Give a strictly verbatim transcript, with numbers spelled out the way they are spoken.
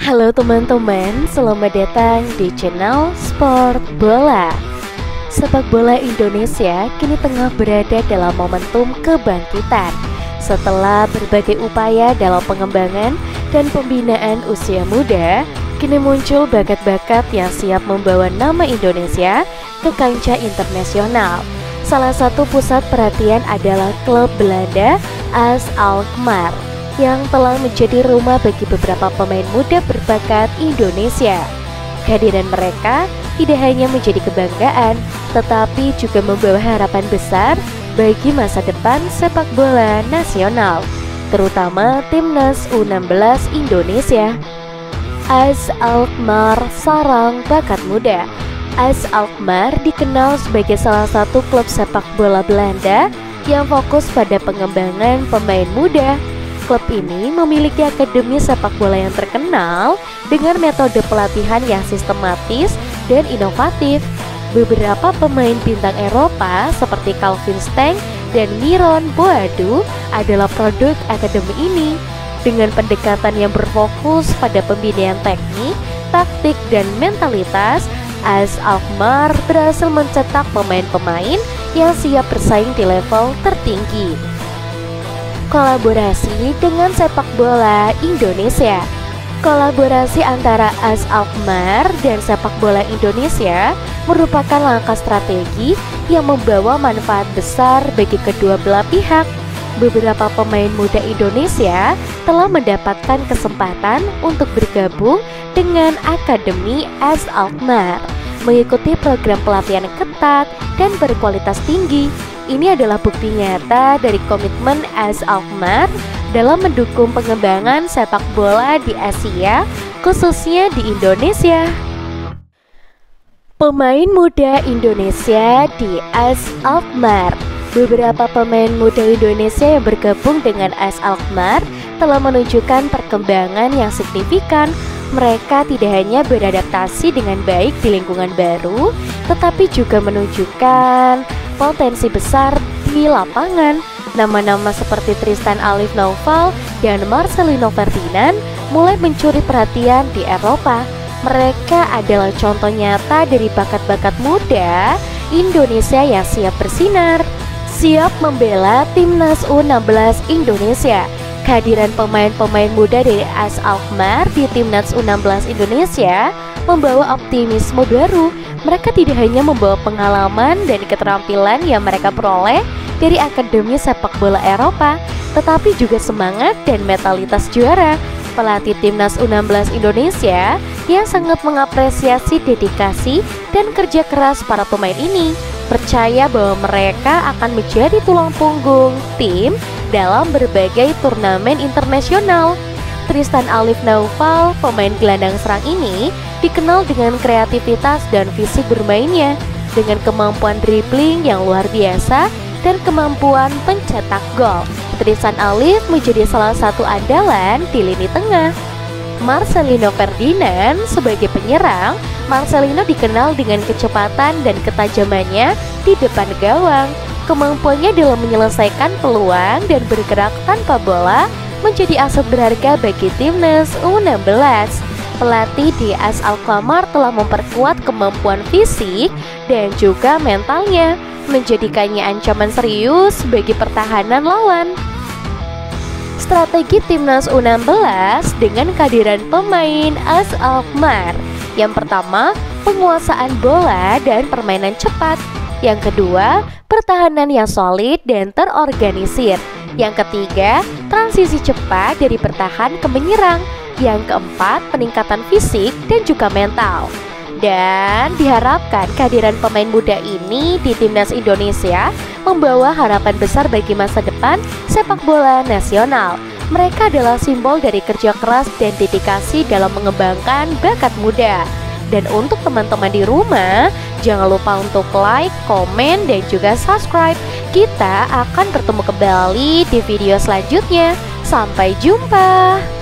Halo teman-teman, selamat datang di channel Sport Bola. Sepak bola Indonesia kini tengah berada dalam momentum kebangkitan. Setelah berbagai upaya dalam pengembangan dan pembinaan usia muda, kini muncul bakat-bakat yang siap membawa nama Indonesia ke kancah internasional. Salah satu pusat perhatian adalah klub Belanda A S Alkmaar yang telah menjadi rumah bagi beberapa pemain muda berbakat Indonesia. Kehadiran mereka tidak hanya menjadi kebanggaan, tetapi juga membawa harapan besar bagi masa depan sepak bola nasional, terutama timnas U enam belas Indonesia. A S Alkmaar sarang bakat muda. A S Alkmaar dikenal sebagai salah satu klub sepak bola Belanda yang fokus pada pengembangan pemain muda. Klub ini memiliki akademi sepak bola yang terkenal dengan metode pelatihan yang sistematis dan inovatif. Beberapa pemain bintang Eropa seperti Calvin Stengs dan Miron Boadu adalah produk akademi ini. Dengan pendekatan yang berfokus pada pembinaan teknik, taktik, dan mentalitas, A S Alkmaar berhasil mencetak pemain-pemain yang siap bersaing di level tertinggi. Kolaborasi dengan sepak bola Indonesia. Kolaborasi antara A S Alkmaar dan sepak bola Indonesia merupakan langkah strategi yang membawa manfaat besar bagi kedua belah pihak. Beberapa pemain muda Indonesia telah mendapatkan kesempatan untuk bergabung dengan Akademi A S Alkmaar, mengikuti program pelatihan ketat dan berkualitas tinggi. Ini adalah bukti nyata dari komitmen A S Alkmaar dalam mendukung pengembangan sepak bola di Asia, khususnya di Indonesia. Pemain muda Indonesia di A S Alkmaar. Beberapa pemain muda Indonesia yang bergabung dengan A S Alkmaar telah menunjukkan perkembangan yang signifikan. Mereka tidak hanya beradaptasi dengan baik di lingkungan baru, tetapi juga menunjukkan potensi besar di lapangan. Nama-nama seperti Tristan Alif Naufal dan Marcelino Ferdinand mulai mencuri perhatian di Eropa. Mereka adalah contoh nyata dari bakat-bakat muda Indonesia yang siap bersinar, siap membela timnas U enam belas Indonesia. Kehadiran pemain-pemain muda dari A S Alkmaar di timnas U enam belas Indonesia membawa optimisme baru. Mereka tidak hanya membawa pengalaman dan keterampilan yang mereka peroleh dari Akademi Sepak Bola Eropa, tetapi juga semangat dan mentalitas juara. Pelatih timnas U enam belas Indonesia yang sangat mengapresiasi dedikasi dan kerja keras para pemain ini, percaya bahwa mereka akan menjadi tulang punggung tim dalam berbagai turnamen internasional. Tristan Alif Naufal, pemain gelandang serang ini, dikenal dengan kreativitas dan fisik bermainnya, dengan kemampuan dribbling yang luar biasa dan kemampuan pencetak gol. Tristan Alif menjadi salah satu andalan di lini tengah. Marcelino Ferdinand sebagai penyerang, Marcelino dikenal dengan kecepatan dan ketajamannya di depan gawang. Kemampuannya dalam menyelesaikan peluang dan bergerak tanpa bola menjadi aset berharga bagi timnas U enam belas. Pelatih di A S Alkmaar telah memperkuat kemampuan fisik dan juga mentalnya, menjadikannya ancaman serius bagi pertahanan lawan. Strategi timnas U enam belas dengan kehadiran pemain A S Alkmaar. Yang pertama, penguasaan bola dan permainan cepat. Yang kedua, pertahanan yang solid dan terorganisir. Yang ketiga, transisi cepat dari bertahan ke menyerang. Yang keempat, peningkatan fisik dan juga mental. Dan diharapkan kehadiran pemain muda ini di timnas Indonesia membawa harapan besar bagi masa depan sepak bola nasional. Mereka adalah simbol dari kerja keras dan dedikasi dalam mengembangkan bakat muda. Dan untuk teman-teman di rumah, jangan lupa untuk like, komen, dan juga subscribe. Kita akan bertemu kembali di video selanjutnya. Sampai jumpa.